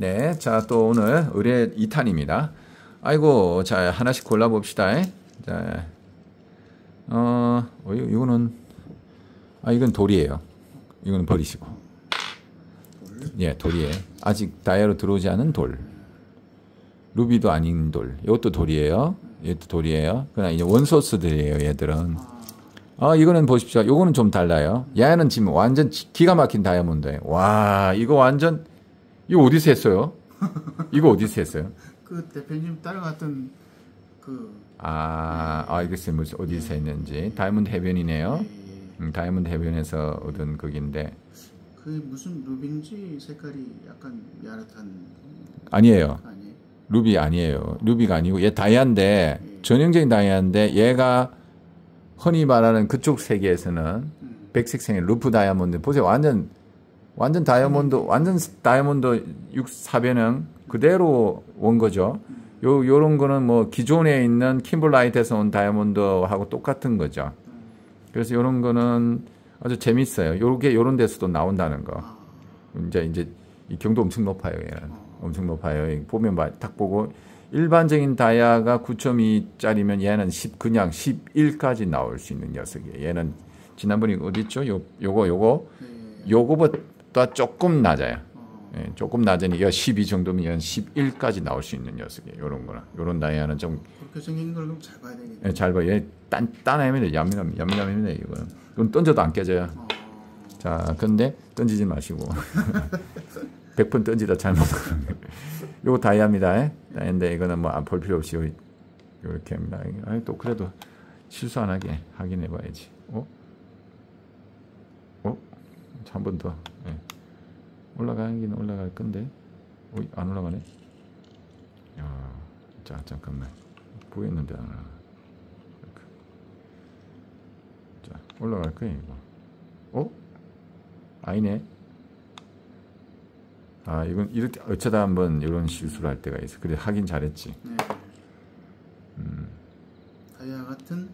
네, 자, 또 오늘 의뢰 2탄입니다. 아이고, 자, 하나씩 골라봅시다. 자, 이거는, 이건 돌이에요. 이거는 버리시고. 예, 돌이에요. 아직 다이아로 들어오지 않은 돌. 루비도 아닌 돌. 이것도 돌이에요. 이것도 돌이에요. 그러나 이제 원소스들이에요, 얘들은. 이거는 보십시오. 이거는 좀 달라요. 얘는 지금 완전 기가 막힌 다이아몬드예요. 와, 이거 완전, 이거 어디서 했어요? 이거 어디서 했어요? 그 대표님 따라갔던 알겠어요. 무슨 어디서 했는지. 다이아몬드 해변이네요. 다이아몬드 해변에서 얻은 거긴데. 그 무슨 루비인지 색깔이 약간 야릇한. 아니에요. 루비 아니에요. 루비가 아니고 얘 다이아인데 전형적인 다이아인데 얘가 흔히 말하는 그쪽 세계에서는 백색생의 루프 다이아몬드. 보세요. 완전 다이아몬드, 완전 다이아몬드 6사변형 그대로 온 거죠. 요런 거는 뭐 기존에 있는 킴블라이트에서 온 다이아몬드하고 똑같은 거죠. 그래서 요런 거는 아주 재밌어요. 요런 데서도 나온다는 거. 이제 이 경도 엄청 높아요. 얘는. 엄청 높아요. 보면 딱 보고 일반적인 다이아가 9.2짜리면 얘는 그냥 11까지 나올 수 있는 녀석이에요. 얘는 지난번에 어디 있죠? 요거보다 조금 낮아요. 예, 조금 낮으니 얘가 12 정도면 얘는 11까지 나올 수 있는 녀석이에요. 요런 거는. 요런 다이아는 좀 그렇게 생긴 걸 잘 봐야 되겠네. 예, 잘 봐요. 얘 단단합니다. 얌얌합니다. 이건 던져도 안 깨져요. 자, 근데 던지지 마시고 100번 던지다 잘못. 요거 다이아입니다. 다이아인데 이거는 뭐 볼 필요 없이 이렇게 합니다. 또 그래도 실수 안 하게 확인해 봐야지. 한 번 더. 예. 올라가긴 올라갈 건데. 안 올라가네. 자, 잠깐만. 보였는데 안 올라가. 자, 올라갈 거예요, 이거. 아니네. 이건 이렇게 어쩌다 한번 이런 실수를 할 때가 있어. 그래, 하긴 잘했지. 네. 다이아 같은.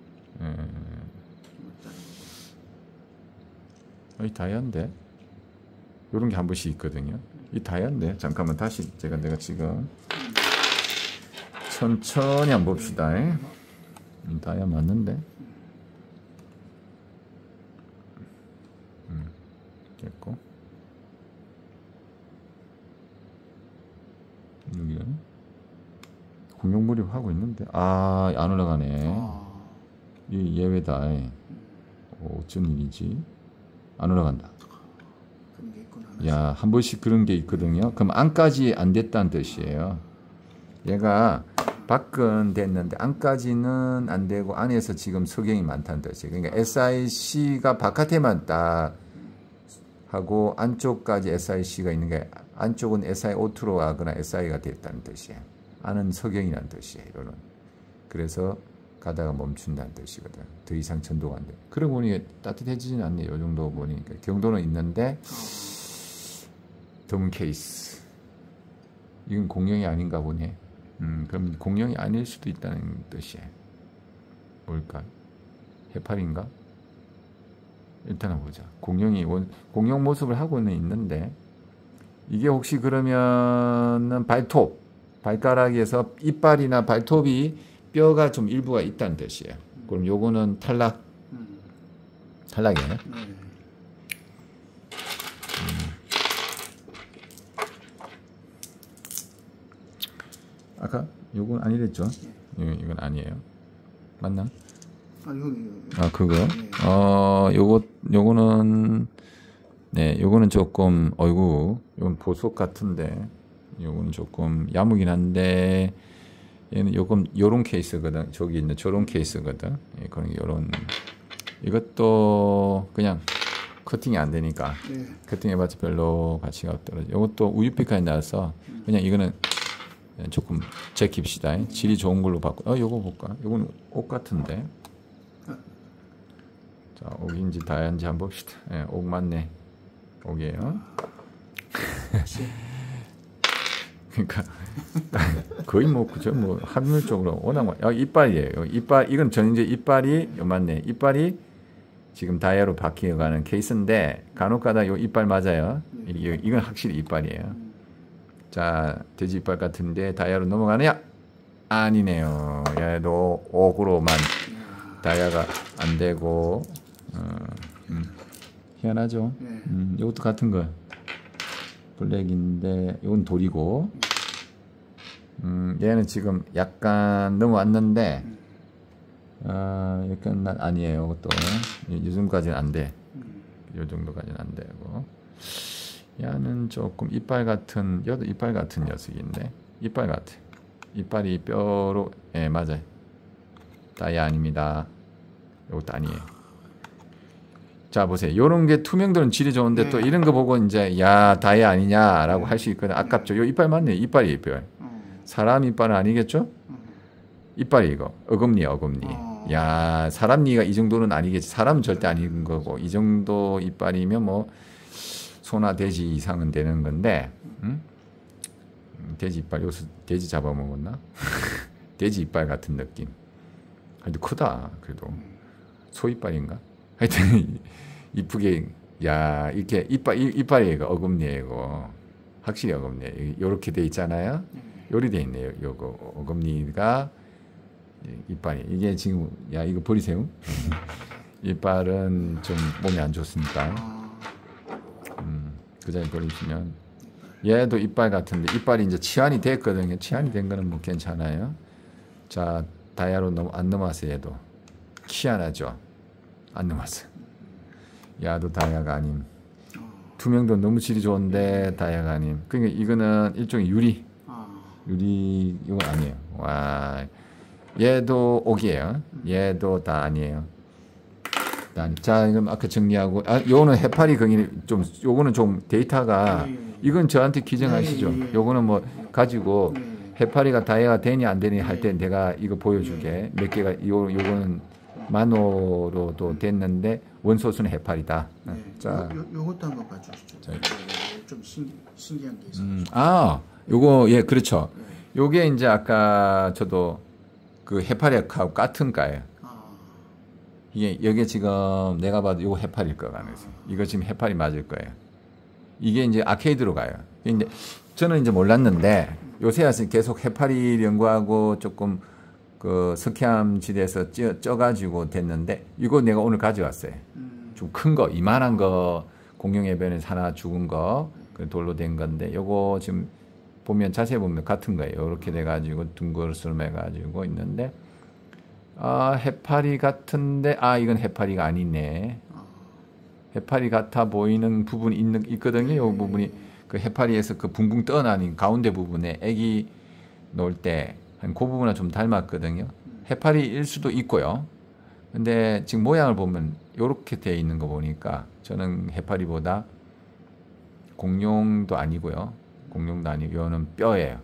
이 다이아인데 이런 게 한 번씩 있거든요. 이 다이아인데 잠깐만 다시 내가 지금 천천히 한번 봅시다. 다이아 맞는데. 됐고 여기는 공룡물이 하고 있는데 안 올라가네. 이 예외다. 어쩐 일이지? 안 올라간다. 그런 게 있구나. 야, 한 번씩 그런 게 있거든요. 그럼 안까지 안 됐다는 뜻이에요. 얘가 밖은 됐는데 안까지는 안 되고 안에서 지금 석영이 많다는 뜻이에요. 그러니까 SIC가 바깥에만 딱 하고 안쪽까지 SIC가 있는 게 안쪽은 SiO2로 하거나 SI가 됐다는 뜻이에요. 안은 석영이라는 뜻이에요. 이거는. 그래서 가다가 멈춘다는 뜻이거든. 더 이상 전도가 안 돼. 그러고 보니 따뜻해지진 않네. 요 정도 보니까 경도는 있는데 드문 케이스. 이건 공룡이 아닌가 보네. 그럼 공룡이 아닐 수도 있다는 뜻이에요. 뭘까? 해파리인가? 일단 한번 보자. 공룡 모습을 하고는 있는데 이게 혹시 그러면은 발가락에서 이빨이나 발톱이 뼈가 좀 일부가 있다는 뜻이에요. 그럼 요거는 탈락이에요. 네. 아까 요건 아니랬죠? 이건 아니에요. 맞나? 그거. 요거는 네, 요거는 조금 요건 보석 같은데 요거는 조금 야무긴 한데 얘는 요런 케이스거든. 저기 있는 저런 케이스거든. 그런 이것도 그냥 커팅이 안 되니까 커팅 해봤자 별로 가치가 떨어져. 이것도 우유피카에 나와서 그냥 이거는 조금 제킵시다. 질이 좋은 걸로 바꿔. 요거 볼까? 요건 옥 같은데. 자, 옥인지 다이아인지 한번 봅시다. 옥 맞네. 옥이에요. 그러니까 거의 그죠? 확률적으로 워낙 이빨이에요. 이건 전인제 이빨이 맞네. 이빨이 지금 다이아로 바뀌어가는 케이스인데 간혹가다 요 이빨 맞아요. 이건 확실히 이빨이에요. 자, 돼지 이빨 같은데 다이아로 넘어가느냐? 아니네요. 얘도 옥으로만 다이아가 안 되고 희한하죠? 네. 이것도 같은 거 블랙인데 이건 돌이고 얘는 지금 약간 넘어왔는데 약간 아니에요. 이것도 이 정도까지는 안 돼. 이 정도까지는 안 되고 얘는 조금 이빨 같은 얘도 이빨 같은 녀석인데 이빨 같아. 이빨이 뼈로 예 맞아요. 다이아 아닙니다. 이것도 아니에요. 자 보세요. 요런 게 투명도는 질이 좋은데 네. 또 이런 거 보고 이제 야 다이아 아니냐라고 할 수 있거든. 아깝죠. 요 이빨 맞네. 이빨이 이빨. 사람 이빨은 아니겠죠? 이빨이 이거 어금니 어금니. 야 사람 니가 이 정도는 아니겠지. 사람은 절대 아닌 거고 이 정도 이빨이면 뭐 소나 돼지 이상은 되는 건데 돼지 이빨 요새 돼지 잡아먹었나? 돼지 이빨 같은 느낌. 하여튼 크다. 그래도 소 이빨인가? 하여튼 이쁘게 야 이렇게 이빨이 이거 어금니에 이거 확실히 어금니에 요렇게 돼 있잖아요. 요리 돼 있네요. 요거 어금니가 이빨이 이게 지금 야 이거 버리세요. 이빨은 좀 몸에 안 좋습니까? 그 자리 버리시면 얘도 이빨 같은데 이빨이 이제 치환이 됐거든요. 치환이 된 거는 뭐 괜찮아요. 자 다이아로 안 넘어왔어요. 얘도 희한하죠. 안 넘어왔어요. 야도 다이아가 아님. 투명도 너무 질이 좋은데 다이아가 아님. 그러니까 이거는 일종의 유리 이건 아니에요. 와 얘도 옥이에요. 얘도 다 아니에요. 자, 그럼 아까 정리하고, 요거는 해파리 긍이 좀, 요거는 좀 데이터가, 이건 저한테 기증하시죠. 요거는 뭐, 가지고, 해파리가 다이아가 되니 안 되니 할 때 내가 이거 보여줄게. 몇 개가, 요거는 만호로도 됐는데, 원소수는 해파리다. 자, 요것도 한번 봐주시죠. 좀 신기한 게 있어요. 요거, 예, 그렇죠. 요게 이제 아까 저도 그 해파리하고 같은 과예요. 이게 여기 지금 내가 봐도 이거 해파리일 거 같아요. 이거 지금 해파리 맞을 거예요. 이게 이제 아케이드로 가요. 이제 저는 이제 몰랐는데 요새 와서 계속 해파리 연구하고 조금 그 석회암 지대에서 쪄가지고 됐는데 이거 내가 오늘 가져왔어요. 좀 큰 거, 이만한 거 공룡해변에서 하나 죽은 거 돌로 된 건데 요거 지금 보면 자세히 보면 같은 거예요. 이렇게 돼가지고 둥글스름 해가지고 있는데. 해파리 같은데, 이건 해파리가 아니네. 해파리 같아 보이는 부분이 있거든요. 이 부분이, 그 해파리에서 그 붕붕 떠나는 가운데 부분에 애기 놓을 때, 한 그 부분은 좀 닮았거든요. 해파리일 수도 있고요. 근데 지금 모양을 보면, 요렇게 되어 있는 거 보니까, 저는 해파리보다 공룡도 아니고요. 공룡도 아니고, 이거는 뼈예요.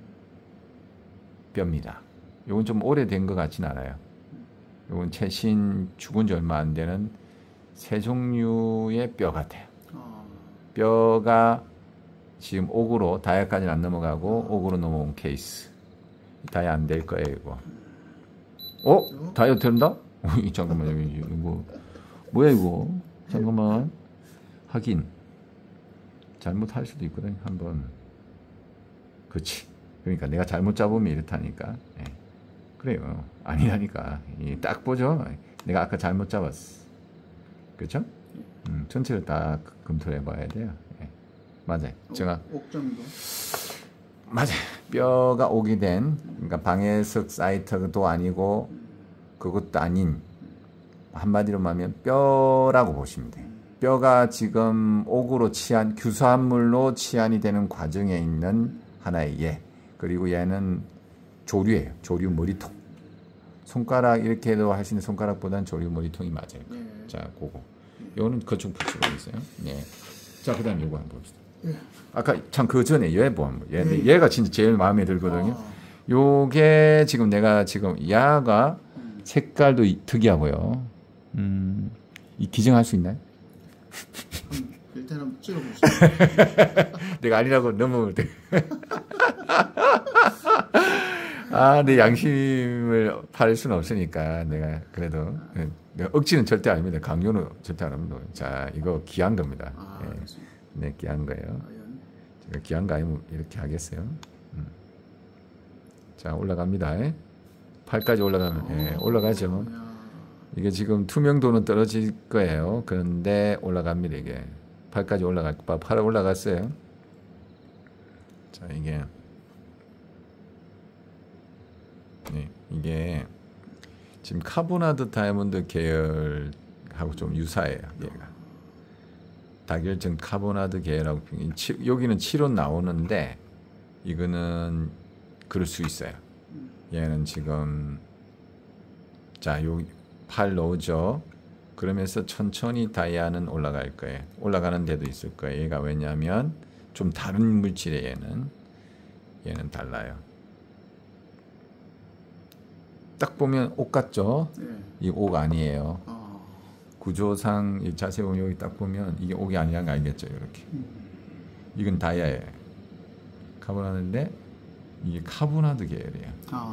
뼈입니다. 요건 좀 오래된 것 같진 않아요. 요건 최신 죽은 지 얼마 안 되는 새 종류의 뼈 같아요. 뼈가 지금 옥으로 다이아까지는 안 넘어가고 옥으로 넘어온 케이스. 다이아 안 될 거예요, 이거. 다이아 된다? 잠깐만요. 이거 뭐야 이거? 잠깐만. 하긴 잘못할 수도 있거든. 한번. 그렇지. 그러니까 내가 잘못 잡으면 이렇다니까. 네. 그래요. 아니라니까. 딱 보죠. 내가 아까 잘못 잡았어. 그렇죠? 전체를 딱 검토를 해봐야 돼요. 네. 맞아요. 제가 옥정도. 맞아요. 뼈가 옥이 된, 그러니까 방해석 사이트도 아니고 그것도 아닌, 한마디로 말하면 뼈라고 보시면 돼요. 뼈가 지금 옥으로 규수한물로 치환이 되는 과정에 있는 하나의 예. 그리고 얘는 조류예요. 조류 머리통. 손가락 이렇게도 할 수 있는 손가락보다는 조류 머리통이 맞아요. 자, 그거. 요거는 그쪽 붙이고 있어요. 예. 자, 그다음 요거 한번 봅시다. 아까 참 그 전에 얘 얘가 진짜 제일 마음에 들거든요. 요게 지금 내가 지금 야가 색깔도 특이하고요. 이 기증할 수 있나요? 일단 한번 찍어보시죠. 내가 아니라고 너무 내 양심을 팔 수는 없으니까 내가 그래도 내가 억지는 절대 아닙니다. 강요는 절대 안 합니다. 자, 이거 귀한 겁니다. 네, 귀한 거예요. 귀한 거 아니면 이렇게 하겠어요. 자, 올라갑니다. 8까지 올라가면 예, 올라가죠. 이게 지금 투명도는 떨어질 거예요. 그런데 올라갑니다. 이게 8까지 올라갈 거. 8 올라갔어요. 자, 이게 네, 이게 지금 카보나드 다이아몬드 계열하고 좀 유사해요. 얘가 다결정 카보나드 계열하고 여기는 7원 나오는데 이거는 그럴 수 있어요. 얘는 지금 자, 요 8 넣어죠. 그러면서 천천히 다이아는 올라갈 거예요. 올라가는 데도 있을 거예요. 얘가 왜냐하면 좀 다른 물질에 얘는 달라요. 딱 보면 옥 같죠? 이 옥 아니에요. 구조상 자세히 보면 여기 딱 보면 이게 옥이 아니라는 거 알겠죠? 이렇게. 이건 다이아예요. 카보나드인데 이게 카보나드 계열이에요.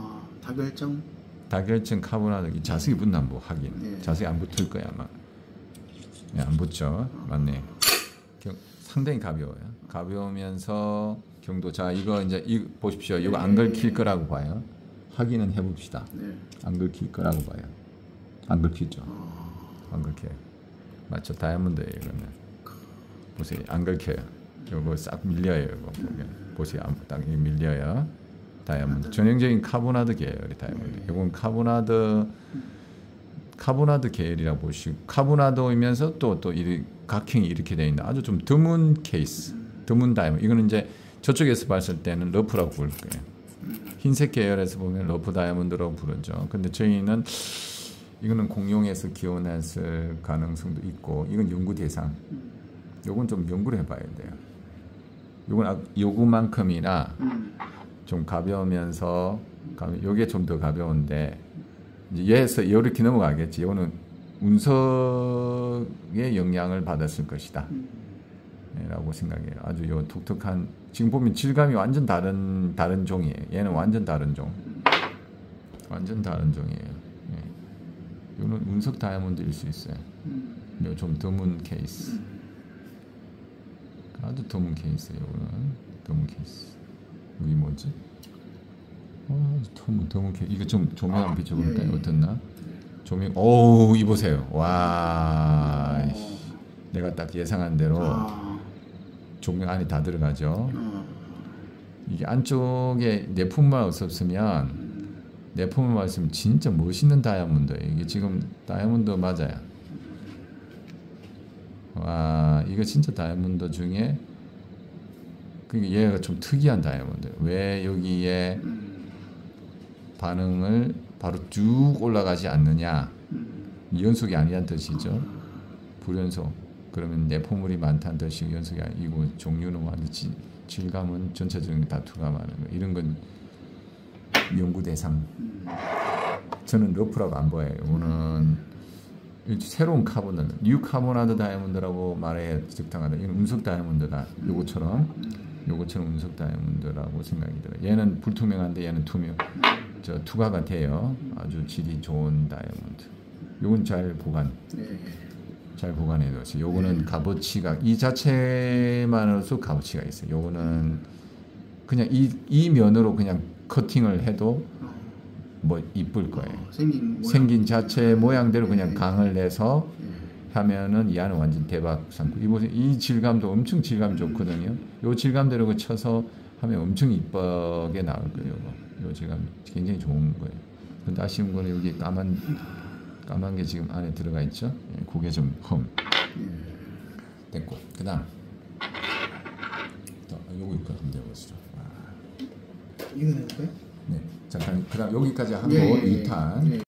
다결정 카보나드. 자석이 붙나 뭐 하긴. 자석이 안 붙을 거야 아마. 네, 안 붙죠. 맞네. 상당히 가벼워요. 가벼우면서 경도. 자, 이거 이제 보십시오. 이거 안 긁힐 거라고 봐요. 확인은 해봅시다. 안 긁힐 거라고 봐요. 안 긁히죠. 안 긁혀요. 맞죠? 다이아몬드예요. 이거는 보세요. 안 긁혀요. 요거 싹 밀려요. 이거 보면 보세요. 딱 밀려요. 다이아몬드. 전형적인 카보나드 계열이 다이아몬드. 이건 카보나드 계열이라고 보시고, 카보나드이면서 또 각형이 이렇게 되어 있는 아주 좀 드문 케이스, 드문 다이아몬드. 이거는 이제 저쪽에서 봤을 때는 러프라고 부를 거예요. 흰색 계열에서 보면 러프 다이아몬드라고 부르죠. 근데 저희는 이거는 공룡에서 기원했을 가능성도 있고, 이건 연구 대상. 요건 좀 연구를 해봐야 돼요. 요건 요구만큼이나 좀 가벼우면서 요게 좀 더 가벼운데 이제 얘에서 이렇게 넘어가겠지. 요거는 운석의 영향을 받았을 것이다. 라고 생각해요. 아주 요 독특한, 지금 보면 질감이 완전 다른 종이에요. 얘는 완전 다른 종. 완전 다른 종이에요. 예. 요는 운석 다이아몬드일 수 있어요. 요 좀 드문 케이스. 아주 드문 케이스예요. 요거는 드문 케이스. 여기 뭐지? 드문 케이스. 이거 좀 조명 한번 비춰볼까요? 어떻나? 조명. 오, 이 보세요. 와, 내가 딱 예상한 대로 조명 안에 다 들어가죠. 이게 안쪽에 내품만 없었으면, 내품만 없으면 진짜 멋있는 다이아몬드예요. 이게 지금 다이아몬드 맞아요. 와, 이거 진짜 다이아몬드 중에 그러니까 얘가 좀 특이한 다이아몬드. 왜 여기에 반응을 바로 쭉 올라가지 않느냐? 연속이 아니란 뜻이죠. 불연속. 그러면 내포물이 많다는 뜻이 연속이 아니고, 종류는 완전 질감은 전체적인 다 투과하는 거. 이런 건 연구 대상. 저는 러프라고 안 보여요. 이거는 새로운 카보나드, 뉴 카보나드 다이아몬드라고 말해야 적당하다. 이건 운석 다이아몬드다. 요거처럼 운석 다이아몬드라고 생각이 들어요. 얘는 불투명한데 얘는 투과가 돼요. 아주 질이 좋은 다이아몬드. 요건 잘 보관해뒀어요. 요거는 값어치가, 이 자체만으로도 값어치가 있어요. 요거는 그냥 이 면으로 그냥 커팅을 해도 뭐 이쁠 거예요. 생긴 자체 모양대로 그냥 강을 내서 하면은 이 안은 완전 대박 상품. 이 질감도 엄청 질감 좋거든요. 요 질감대로 그 쳐서 하면 엄청 이쁘게 나올 거예요. 요 질감 굉장히 좋은 거예요. 근데 아쉬운 거는 여기 까만 게 지금 안에 들어가 있죠. 예, 그게 좀 됐고, 그다음 요거 이거 한번 해보시죠. 이거 해볼까요? 네, 잠깐 그다음 여기까지 하고 2탄.